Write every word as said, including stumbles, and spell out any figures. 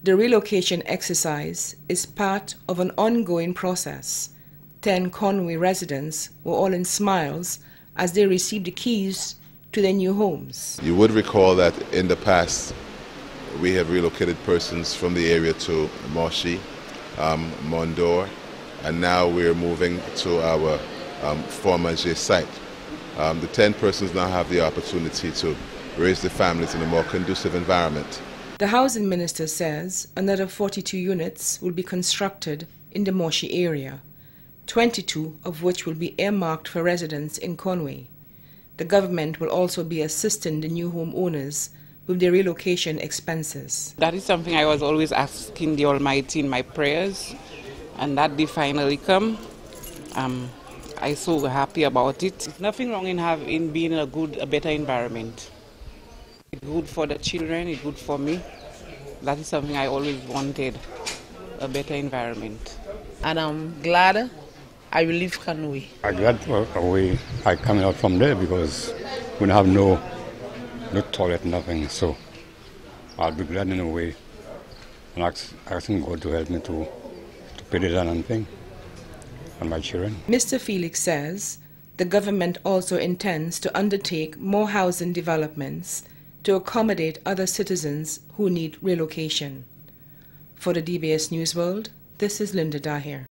The relocation exercise is part of an ongoing process. Ten Conway residents were all in smiles as they received the keys to their new homes. You would recall that in the past we have relocated persons from the area to Moshi, um, Mondor, and now we're moving to our um, former J site. Um, the ten persons now have the opportunity to raise their families in a more conducive environment. The housing minister says another forty-two units will be constructed in the Moshi area, twenty-two of which will be earmarked for residents in Conway. The government will also be assisting the new homeowners with their relocation expenses. That is something I was always asking the Almighty in my prayers, and that did finally come. Um, I'm so happy about it. There's nothing wrong in, have, in being in a good, a better environment. It's good for the children, it's good for me. That is something I always wanted, a better environment. And I'm glad I will leave Conway. I'm glad away I coming out from there because we don't have no, no toilet, nothing. So I'll be glad in a way and ask, asking God to help me to, to pay the land and thing. And my children. Mister Felix says the government also intends to undertake more housing developments to accommodate other citizens who need relocation. For the D B S News World, this is Linda Daher.